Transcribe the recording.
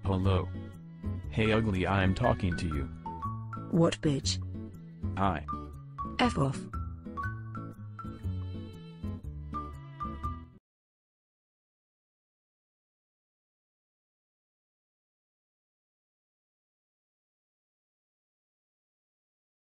Hello. Hey ugly, I'm talking to you. What bitch? Hi. F off.